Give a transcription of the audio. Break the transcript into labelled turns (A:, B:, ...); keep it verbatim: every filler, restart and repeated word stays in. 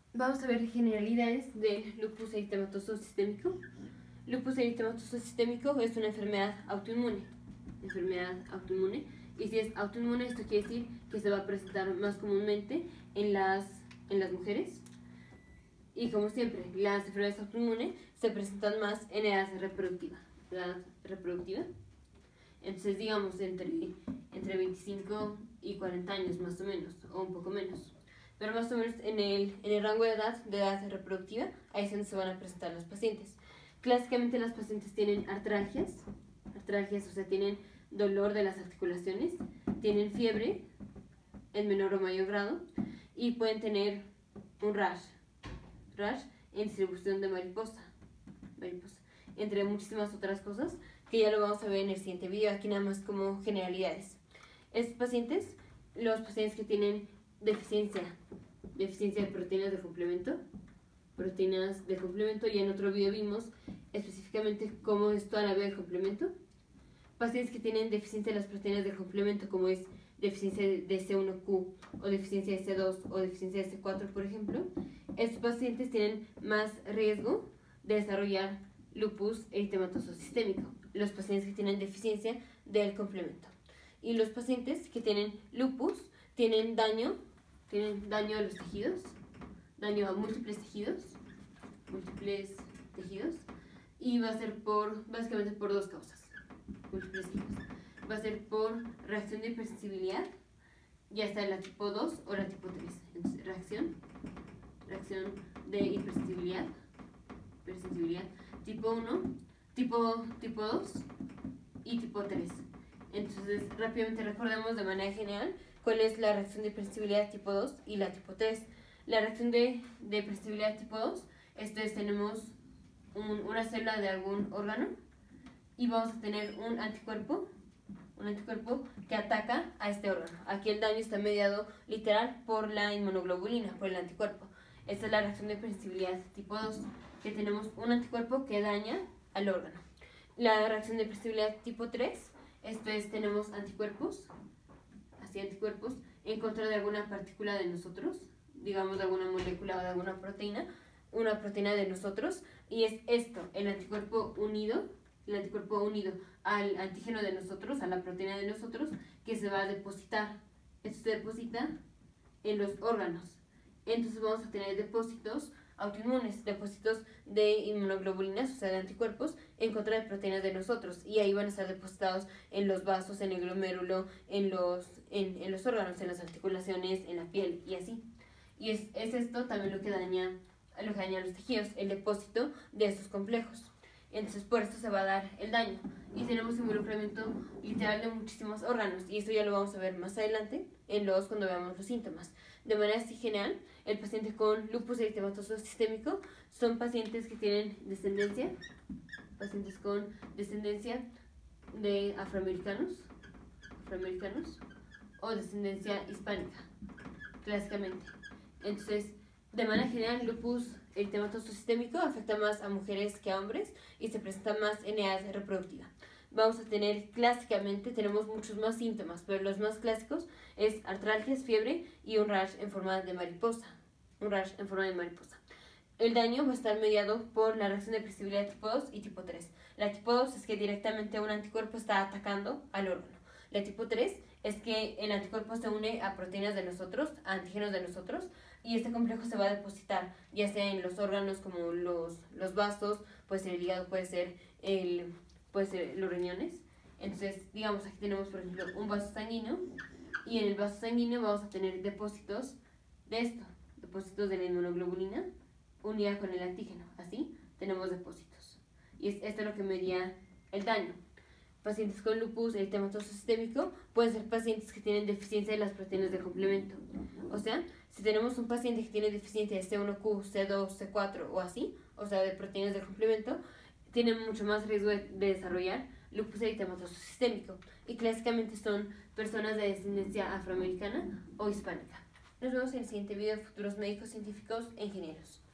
A: Vamos a ver generalidades del lupus eritematoso sistémico. Lupus eritematoso sistémico es una enfermedad autoinmune. Enfermedad autoinmune. Y si es autoinmune, esto quiere decir que se va a presentar más comúnmente en las, en las mujeres. Y como siempre, las enfermedades autoinmunes se presentan más en edad reproductiva. Edad reproductiva. Entonces, digamos, entre, entre veinticinco y cuarenta años más o menos, o un poco menos. Pero más o menos en el, en el rango de edad, de edad reproductiva, ahí es donde se van a presentar los pacientes. Clásicamente las pacientes tienen artralgias, artralgias, o sea, tienen dolor de las articulaciones, tienen fiebre en menor o mayor grado y pueden tener un rash, rash en distribución de mariposa, mariposa, entre muchísimas otras cosas que ya lo vamos a ver en el siguiente video, aquí nada más como generalidades. Estos pacientes, los pacientes que tienen deficiencia, deficiencia de proteínas de complemento, proteínas de complemento, y en otro video vimos específicamente cómo es toda la vía del complemento. Pacientes que tienen deficiencia de las proteínas de complemento, como es deficiencia de C uno Q o deficiencia de C dos o deficiencia de C cuatro, por ejemplo, estos pacientes tienen más riesgo de desarrollar lupus eritematoso sistémico, los pacientes que tienen deficiencia del complemento. Y los pacientes que tienen lupus tienen daño, tienen daño a los tejidos, daño a múltiples tejidos, múltiples tejidos, y va a ser por, básicamente por dos causas, múltiples tejidos. Va a ser por reacción de hipersensibilidad, ya sea la tipo dos o la tipo tres. Entonces, reacción, reacción de hipersensibilidad, hipersensibilidad tipo uno, tipo, tipo dos y tipo tres. Entonces, rápidamente recordemos de manera general cuál es la reacción de hipersensibilidad tipo dos y la tipo tres. La reacción de, de hipersensibilidad tipo dos, esto es, tenemos un, una célula de algún órgano y vamos a tener un anticuerpo, un anticuerpo que ataca a este órgano. Aquí el daño está mediado literal por la inmunoglobulina, por el anticuerpo. Esta es la reacción de hipersensibilidad tipo dos, que tenemos un anticuerpo que daña al órgano. La reacción de hipersensibilidad tipo tres, esto es, tenemos anticuerpos, así anticuerpos, en contra de alguna partícula de nosotros, digamos de alguna molécula o de alguna proteína, una proteína de nosotros, y es esto, el anticuerpo unido, el anticuerpo unido al antígeno de nosotros, a la proteína de nosotros, que se va a depositar. Esto se deposita en los órganos. Entonces vamos a tener depósitos autoinmunes, depósitos de inmunoglobulinas, o sea, de anticuerpos, en contra de proteínas de nosotros, y ahí van a estar depositados en los vasos, en el glomérulo, en los, en, en los órganos, en las articulaciones, en la piel, y así. Y es, es esto también lo que daña, lo que daña los tejidos, el depósito de estos complejos. Entonces por esto se va a dar el daño, y tenemos involucramiento literal de muchísimos órganos, y esto ya lo vamos a ver más adelante en los, cuando veamos los síntomas. De manera así general, el paciente con lupus eritematoso sistémico son pacientes que tienen descendencia, pacientes con descendencia de afroamericanos, afroamericanos o descendencia hispánica, clásicamente. Entonces, de manera general, lupus eritematoso sistémico afecta más a mujeres que a hombres y se presenta más en edad reproductiva. Vamos a tener, clásicamente, tenemos muchos más síntomas, pero los más clásicos es artralgias, fiebre y un rash en forma de mariposa. Un rash en forma de mariposa. El daño va a estar mediado por la reacción de hipersensibilidad tipo dos y tipo tres. La tipo dos es que directamente un anticuerpo está atacando al órgano. La tipo tres es que el anticuerpo se une a proteínas de nosotros, a antígenos de nosotros, y este complejo se va a depositar, ya sea en los órganos como los, los vasos, puede ser el hígado, puede ser, el, puede ser los riñones. Entonces, digamos, aquí tenemos, por ejemplo, un vaso sanguíneo, y en el vaso sanguíneo vamos a tener depósitos de esto, depósitos de la inmunoglobulina unida con el antígeno. Así tenemos depósitos. Y es esto lo que medía el daño. Pacientes con lupus eritematoso sistémico pueden ser pacientes que tienen deficiencia de las proteínas de complemento. O sea, si tenemos un paciente que tiene deficiencia de C uno Q, C dos, C cuatro o así, o sea, de proteínas de complemento, tienen mucho más riesgo de, de desarrollar lupus eritematoso sistémico. Y clásicamente son personas de descendencia afroamericana o hispánica. Nos vemos en el siguiente video de futuros médicos, científicos e ingenieros.